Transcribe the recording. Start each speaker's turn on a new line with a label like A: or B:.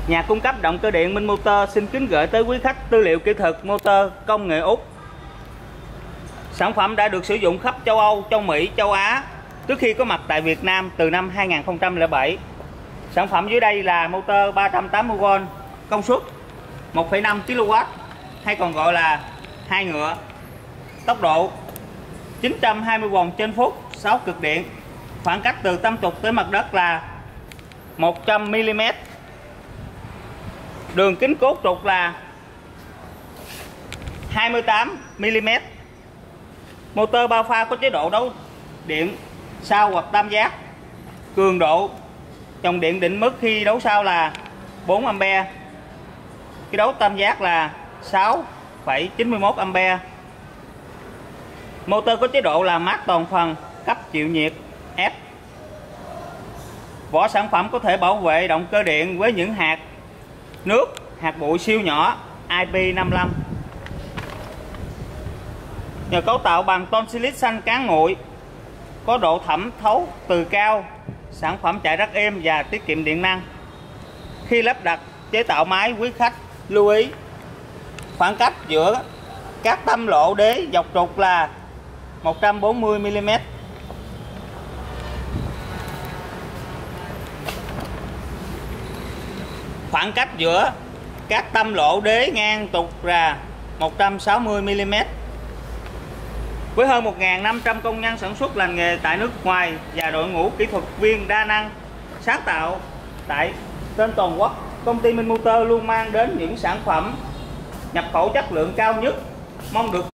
A: Nhà cung cấp động cơ điện Minh Motor xin kính gửi tới quý khách tư liệu kỹ thuật motor công nghệ Úc. Sản phẩm đã được sử dụng khắp châu Âu, châu Mỹ, châu Á trước khi có mặt tại Việt Nam từ năm 2007. Sản phẩm dưới đây là motor 380V, công suất 1,5 kW hay còn gọi là 2 ngựa, tốc độ 920 vòng trên phút, 6 cực điện, khoảng cách từ tâm trục tới mặt đất là 100 mm. Đường kính cốt trục là 28 mm. Motor bao pha có chế độ đấu điện sau hoặc tam giác. Cường độ dòng điện định mức khi đấu sau là 4A, khi đấu tam giác là 6,91A. Motor có chế độ là mát toàn phần, cấp chịu nhiệt F. Vỏ sản phẩm có thể bảo vệ động cơ điện với những hạt nước, hạt bụi siêu nhỏ IP55. Nhờ cấu tạo bằng tonsillit xanh cán nguội, có độ thẩm thấu từ cao, sản phẩm chạy rất êm và tiết kiệm điện năng. Khi lắp đặt chế tạo máy, quý khách lưu ý khoảng cách giữa các tâm lỗ đế dọc trục là 140 mm. Khoảng cách giữa các tâm lỗ đế ngang trục là 160 mm. Với hơn 1.500 công nhân sản xuất làm nghề tại nước ngoài và đội ngũ kỹ thuật viên đa năng sáng tạo tại trên toàn quốc, công ty Minh Motor luôn mang đến những sản phẩm nhập khẩu chất lượng cao nhất, mong được